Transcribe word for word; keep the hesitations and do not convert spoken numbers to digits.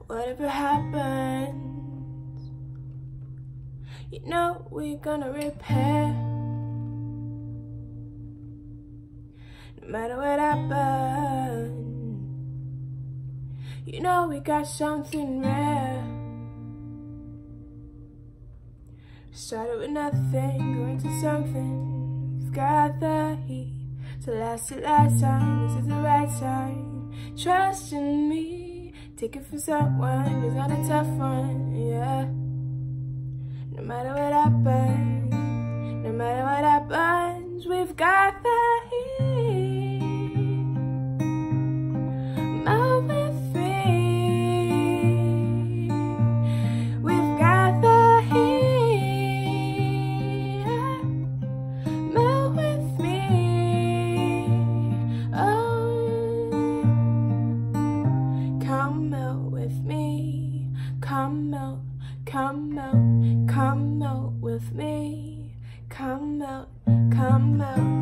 whatever happens, you know we're gonna repair. No matter what happens, you know we got something rare. Started with nothing, going to something. We've got the heat to last the last time. This is the right time. Trust in me. Take it from someone who's not a tough one, yeah. No matter what happens, no matter what happens, we've got the heat. Melt with me. We've got the heat. Melt with me. Oh, come melt with me. Come melt, come melt, come melt with me. Come melt, come melt.